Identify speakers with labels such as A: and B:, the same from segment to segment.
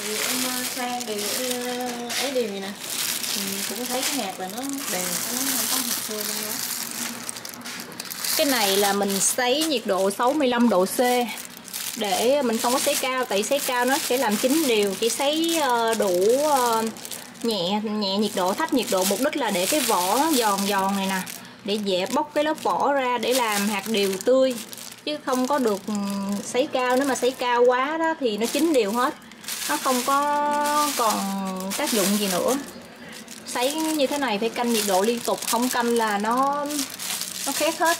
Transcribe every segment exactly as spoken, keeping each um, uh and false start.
A: em sang đều ấy đều vậy nè, cũng thấy cái hạt là nó đều, nó không có hạt thưa đâu đó.
B: Cái này là mình sấy nhiệt độ sáu mươi lăm độ C, để mình không có sấy cao, tại sấy cao nó sẽ làm chín đều. Chỉ sấy đủ nhẹ nhẹ nhiệt độ, thấp nhiệt độ, mục đích là để cái vỏ giòn giòn này nè, để dễ bóc cái lớp vỏ ra để làm hạt điều tươi, chứ không có được sấy cao. Nếu mà sấy cao quá đó thì nó chín đều hết, nó không có còn tác dụng gì nữa. Sấy như thế này phải canh nhiệt độ liên tục, không canh là nó nó khét hết.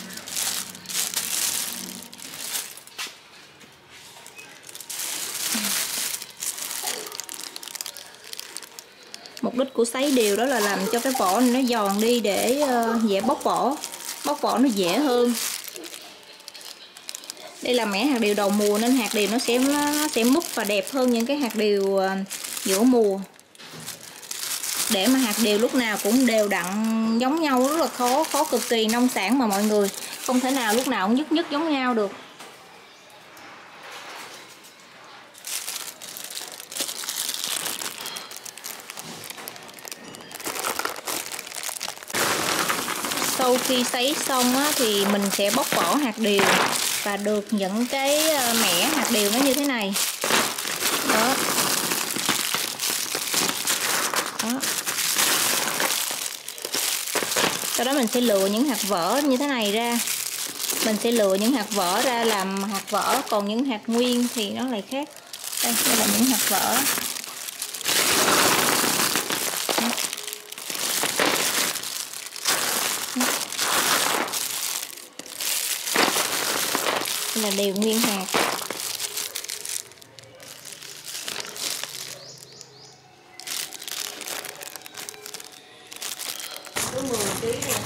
B: Mục đích của sấy đều đó là làm cho cái vỏ này nó giòn đi, để uh, dễ bóc vỏ, bóc vỏ nó dễ hơn. Đây là mẻ hạt điều đầu mùa nên hạt điều nó sẽ nó sẽ múc và đẹp hơn những cái hạt điều uh, giữa mùa. Để mà hạt điều lúc nào cũng đều đặn giống nhau rất là khó, khó cực kỳ. Nông sản mà mọi người, không thể nào lúc nào cũng nhất nhất giống nhau được. Sau khi sấy xong á, thì mình sẽ bóc vỏ hạt điều và được những cái mẻ hạt điều nó như thế này. Đó. Đó. Sau đó mình sẽ lựa những hạt vỡ như thế này ra. Mình sẽ lựa những hạt vỡ ra làm hạt vỡ, còn những hạt nguyên thì nó lại khác. Đây, đây là những hạt vỡ. Đây là đều nguyên hạt.
A: Có mười ký rồi.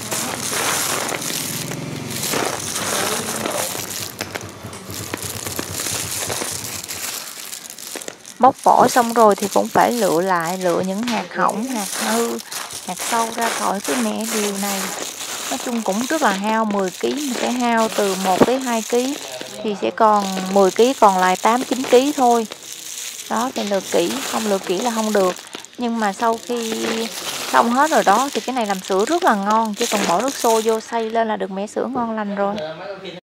C: Bóc vỏ xong rồi thì cũng phải lựa lại, lựa những hạt hỏng, hạt hư, hạt sâu ra khỏi cái mẻ điều này. Nói chung cũng rất là hao. Mười ký mình sẽ hao từ một tới hai ký, thì sẽ còn mười ký còn lại tám chín ký thôi. Đó, phải lựa kỹ, không lựa kỹ là không được. Nhưng mà sau khi xong hết rồi đó thì cái này làm sữa rất là ngon, chỉ cần bỏ nước sôi vô xay lên là được mẻ sữa ngon lành rồi.